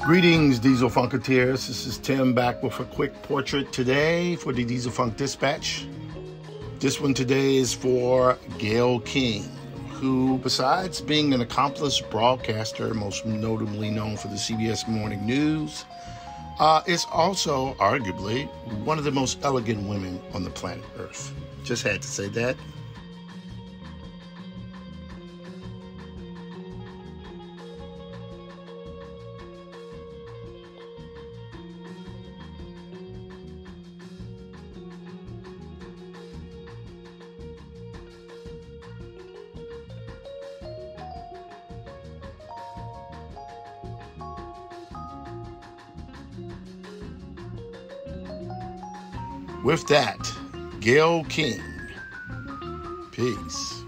Greetings, Diesel Funketeers. This is Tim back with a quick portrait today for the Diesel Funk Dispatch. This one today is for Gayle King, who, besides being an accomplished broadcaster, most notably known for the CBS Morning News, is also arguably one of the most elegant women on the planet Earth. Just had to say that. With that, Gayle King. Peace.